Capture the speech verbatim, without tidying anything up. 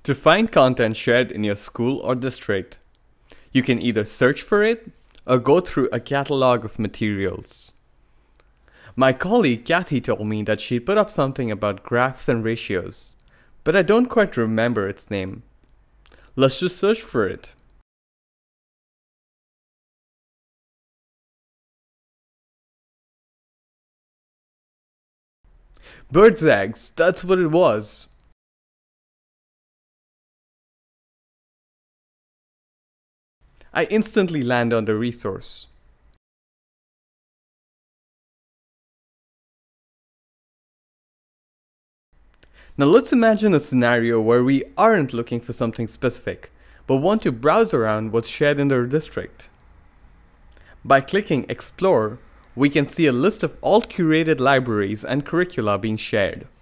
To find content shared in your school or district, you can either search for it or go through a catalog of materials. My colleague Kathy told me that she put up something about graphs and ratios, but I don't quite remember its name. Let's just search for it. Bird's eggs, that's what it was. I instantly land on the resource. Now let's imagine a scenario where we aren't looking for something specific, but want to browse around what's shared in our district. By clicking Explore, we can see a list of all curated libraries and curricula being shared.